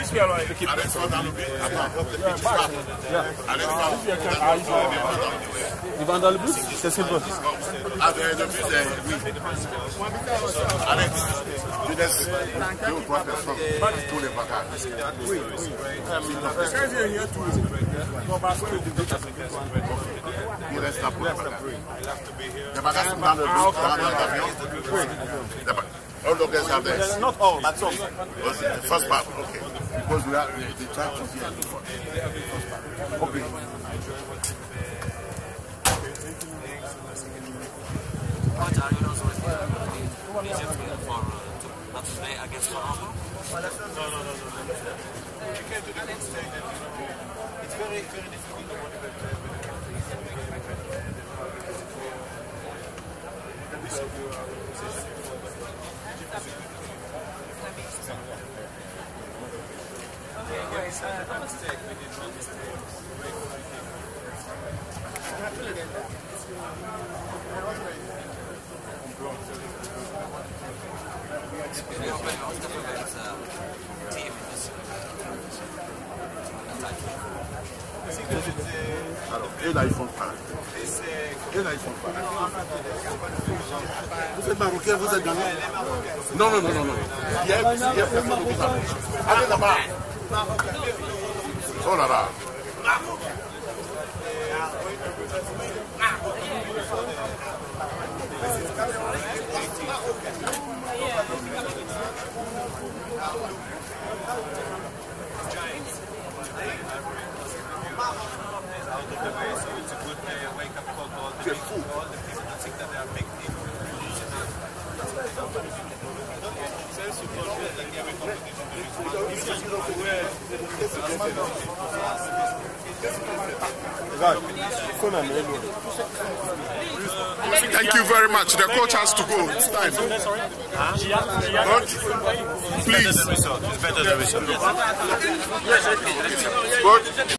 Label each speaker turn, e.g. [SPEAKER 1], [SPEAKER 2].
[SPEAKER 1] Il va dans le bus? C'est ce qu'il veut.
[SPEAKER 2] Le bus est oui. Alex, tu laisses 2 ou 3 personnes pour les bagages. Oui, oui. Il reste là pour les bagages. Les bagages sont dans le bus, dans l'avion. All the guys are there.
[SPEAKER 1] Not all, but some.
[SPEAKER 2] The first part, okay. Because we are the church is here before. Okay.
[SPEAKER 3] Not today against Morocco? No. You can't do the next day. It's very, very difficult to motivate.
[SPEAKER 2] Alors, et là ils font pas. Et là ils font pas. Vous êtes marocain, vous êtes gagné? Non. Il y a personne qui va. Allez là-bas. Oh là là. Thank you very much. The coach has to go. It's time. Coach, please.
[SPEAKER 3] It's better than we saw.
[SPEAKER 2] Coach.